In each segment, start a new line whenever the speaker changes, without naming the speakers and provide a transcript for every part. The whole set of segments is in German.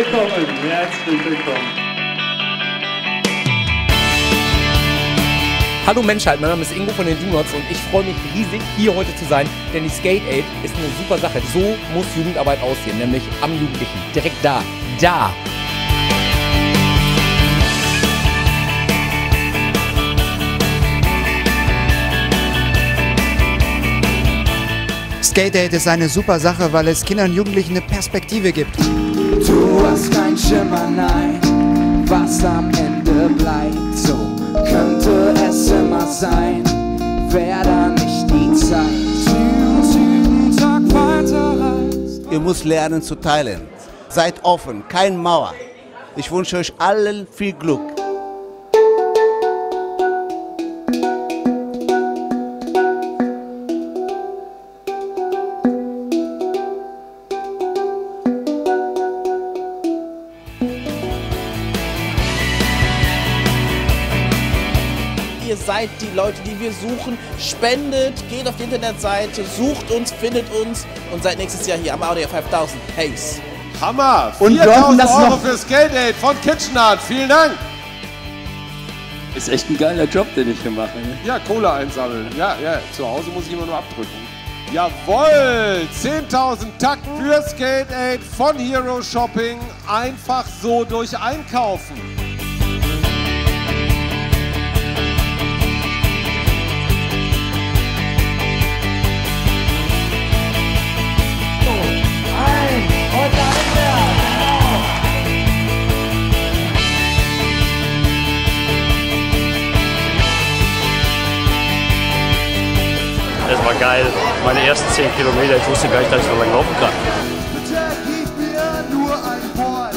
willkommen, herzlich willkommen.
Hallo Menschheit, mein Name ist Ingo von den Donuts und ich freue mich riesig, hier heute zu sein, denn die Skate Aid ist eine super Sache. So muss Jugendarbeit aussehen, nämlich am Jugendlichen, direkt da.
Skate Aid ist eine super Sache, weil es Kindern und Jugendlichen eine Perspektive gibt.
Du hast kein Schimmer, nein, was am Ende bleibt. So könnte es immer sein, wär da nicht die Zeit. Jeden Tag weiterreist.
Ihr müsst lernen zu teilen. Seid offen, kein Mauer. Ich wünsche euch allen viel Glück.
Ihr seid die Leute, die wir suchen. Spendet, geht auf die Internetseite, sucht uns, findet uns und seid nächstes Jahr hier am Audio 5000. Pace.
Hammer!
Und
4.000 Euro für Skate Aid von KitchenArt. Vielen Dank!
Ist echt ein geiler Job, den ich hier mache. Ne?
Ja, Kohle einsammeln. Ja, zu Hause muss ich immer nur abdrücken. Jawohl! 10.000 Tacken für Skate Aid von Hero Shopping. Einfach so durch Einkaufen.
Das war geil. Meine ersten 10 Kilometer, ich wusste gar nicht, dass ich so lange laufen kann.
Bitte gib mir nur ein Wort.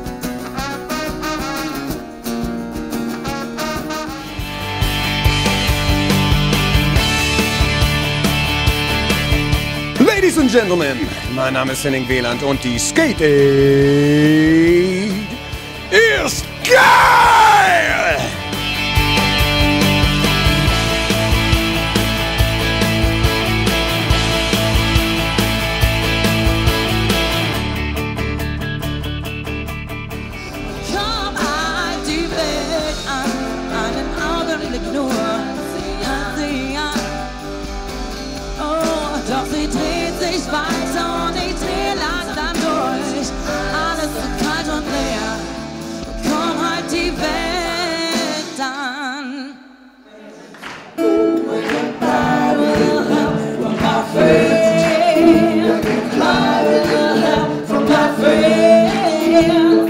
Ladies and Gentlemen, mein Name ist Henning Wieland und die Skate Aid ist geil!
Komm halt die Welt an, einen Augenblick nur, sie an. Oh, doch sie dreht sich weiter und ich dreh langsam durch. Alles so kalt und leer, komm halt die Welt an. I will help from my friends. I will help from my friends.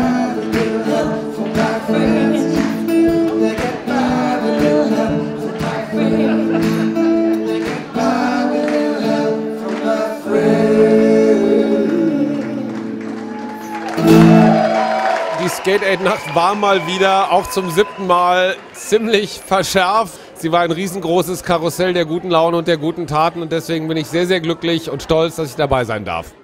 Die Skate Aid Nacht war mal wieder, auch zum 7. Mal, ziemlich verschärft. Sie war ein riesengroßes Karussell der guten Laune und der guten Taten und deswegen bin ich sehr, sehr glücklich und stolz, dass ich dabei sein darf.